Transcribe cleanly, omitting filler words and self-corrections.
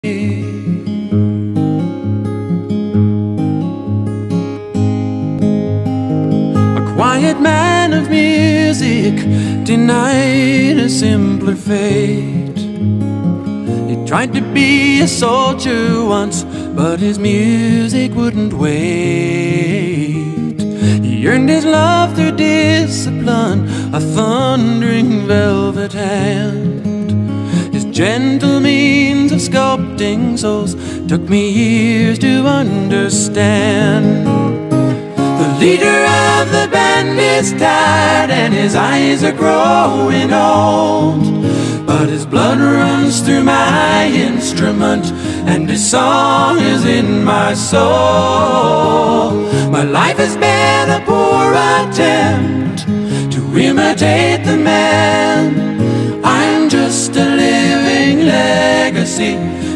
A quiet man of music, denied a simpler fate. He tried to be a soldier once, but his music wouldn't wait. He earned his love through discipline, a thundering velvet hand. His gentle means of sculpting souls took me years to understand. The leader of the band is tired and his eyes are growing old, but his blood runs through my instrument and his song is in my soul. My life has been a poor attempt to imitate the man. I'm just a living legacy